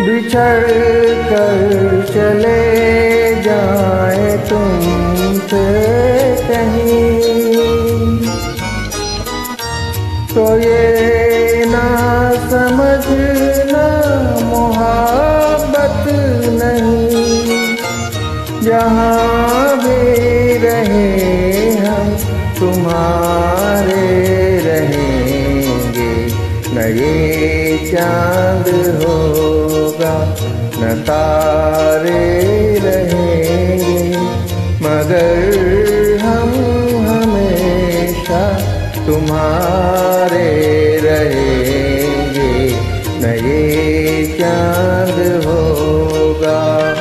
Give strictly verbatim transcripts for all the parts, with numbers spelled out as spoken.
बिछड़ कर चले जाए तुमसे कहीं, तो ये ना समझना मोहब्बत नहीं। जहाँ भी रहे हम तुम्हारे रहेंगे, न ये चांद होगा न तारे रहेंगे, मगर हम हमेशा तुम्हारे रहेंगे, न ये चांद होगा।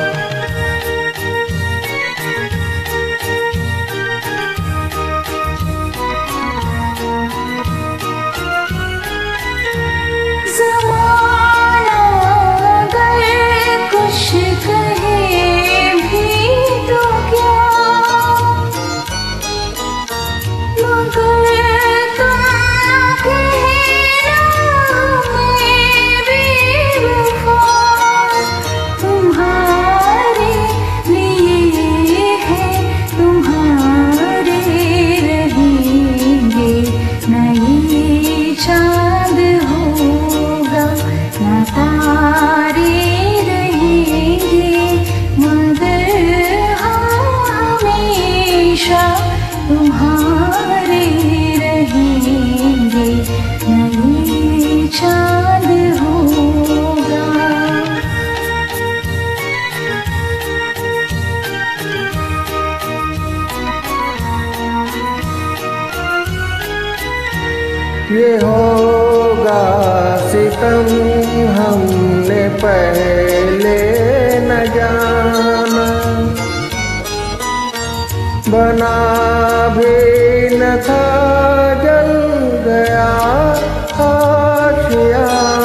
तुम्हारे रहेंगे, नहीं चांद होगा। ये होगा सितम हमने पहले न जाना, बना भी न था जल गया आशियाना।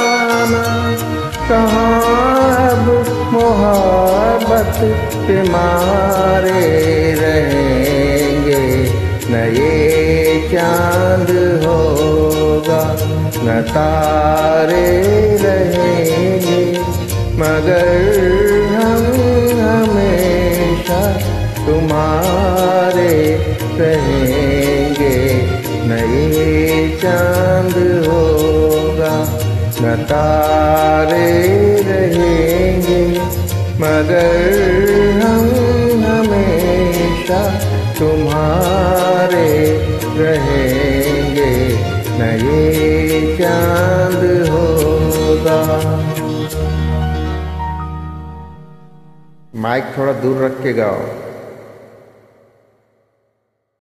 कहाँ अब मोहब्बत के मारे रहेंगे, न ये चांद होगा न तारे रहेंगे, मगर हम हमेशा तुम्हारे रहेंगे, न ये चांद होगा न तारे रहेंगे, मगर हम हमेशा तुम्हारे रहेंगे, न ये चांद होगा। माइक थोड़ा दूर रख के गाओ।